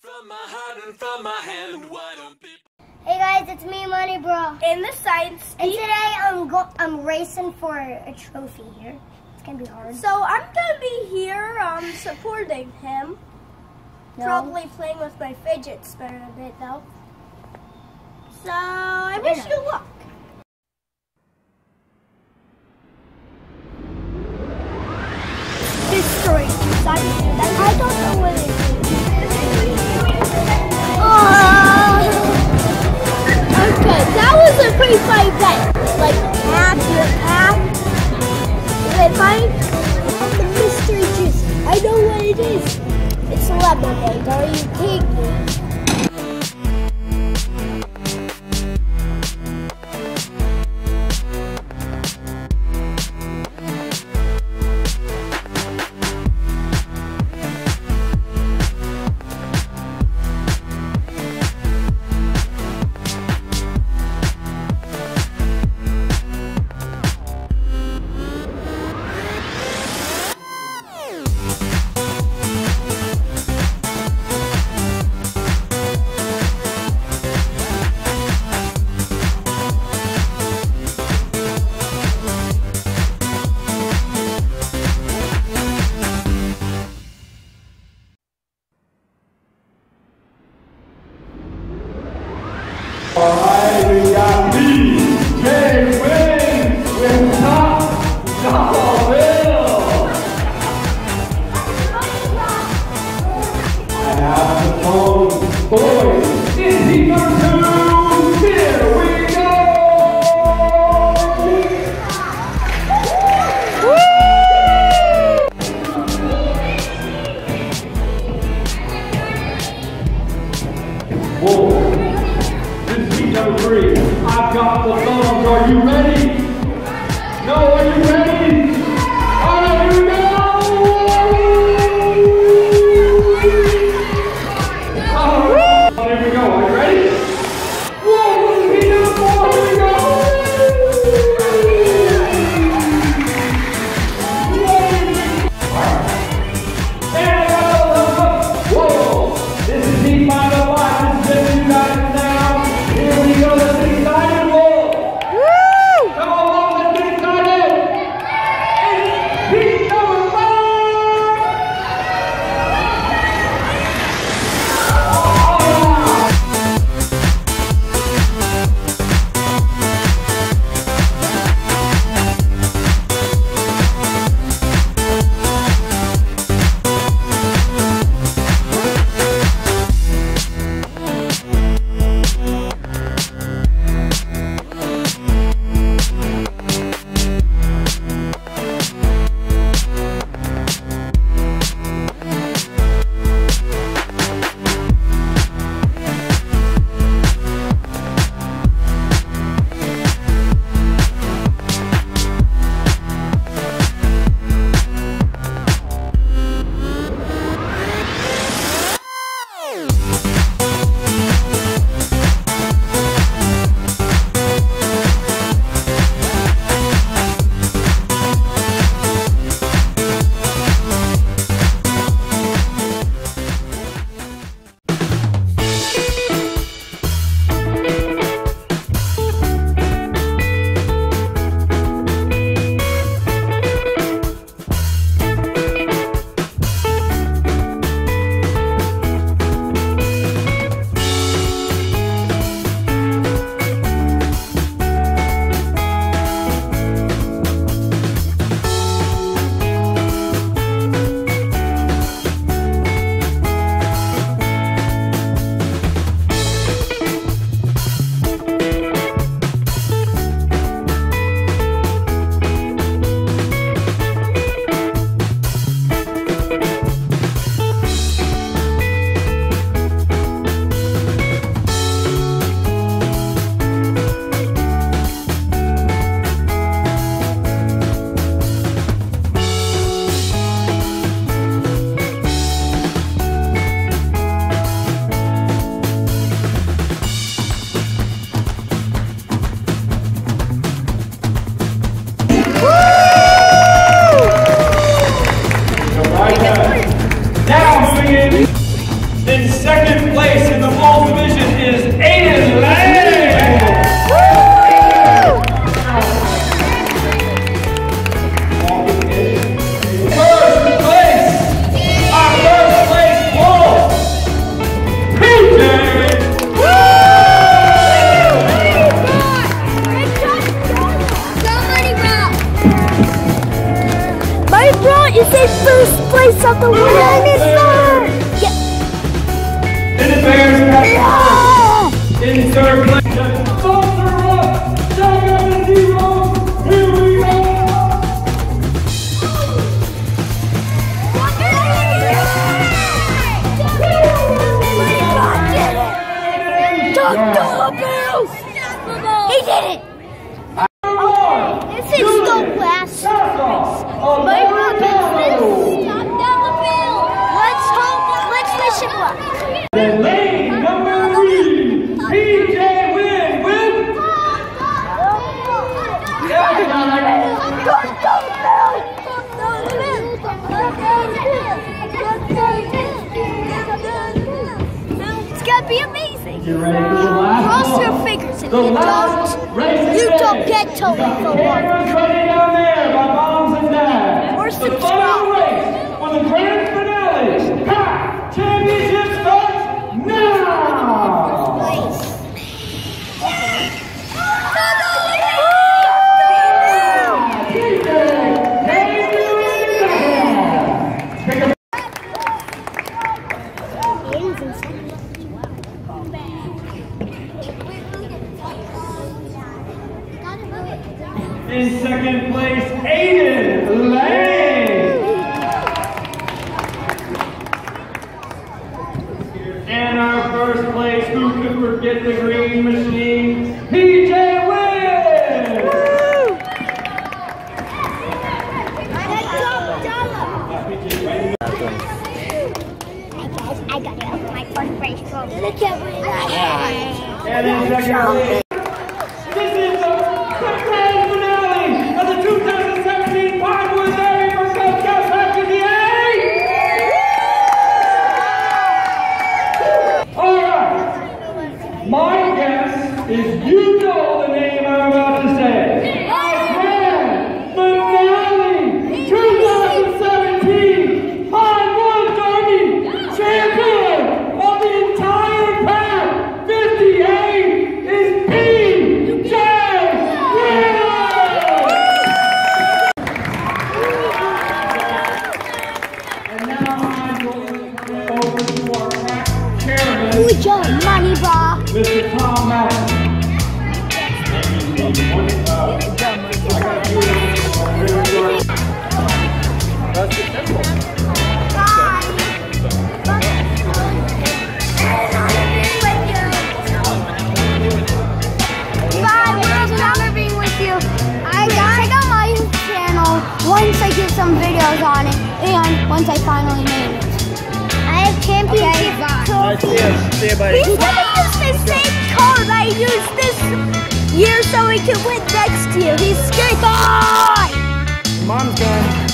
From my heart and from my hand, why don't people? Hey guys, it's me, Money Bro. In the science. And today I'm racing for a trophy here. It's gonna be hard. So I'm gonna be here supporting him. No. Probably playing with my fidget spinner a bit though. So I wish you luck. History. I don't know what it is. Okay, that was a pretty funny bet. Like your cap. If I the mystery juice, I know what it is. It's lemonade. Are you kidding me? Alright, we got DJ Win with Top Dollarville. I have the phone. Boys, is he number 2? Here we go! Whoa. Number 3, I've got the thumbs. Are you ready? No, are you ready? Here we go! Here we go. Are you ready? Whoa! He did it more. Here we go! And whoa! This is Heat by the Box. This is you guys now. Here we go, let's excited roll! Woo! Come on! second place in the Bulls division is Aiden Lang. First place, our first place Bull, PJ. My bro is in first place of the world. And the Bears have in third place. Folks are up. Shotgun to zero. Here we go. He did it! This is the last place. My bro gets this. Top dollar bill. Let's hope. Let's wish him luck. And lane number 3, PJ Wynn with It's gonna be amazing. You ready for the last Cross one? your fingers if The you last don't. race You today. don't get to live for one. Cameras ready down there by moms and dads. Or The subscribe. final race for the grand finale. Pack championship starts now. In second place, Aiden Lang. And our first place, who could forget the green machine, PJ Wynn. I got it. My first race from. And in second place, this is the grand finale of the 2017 Pinewood Dairy for Cub Scouts Pack in the Alright, my guess is you know the name I'm about to say. Our grand finale 2017 Pinewood Derby champion of the entire pack, 58, is PJ Wynn! And now I'm going to turn it over to our pack chairman, Good job, money bar. Mr. Tom Madden. Once I get some videos on it, and once I finally made it. I have championship trophy. See you, buddy. He's gonna use the same card I used this year so he can win next year. He's scared. Mom's gone.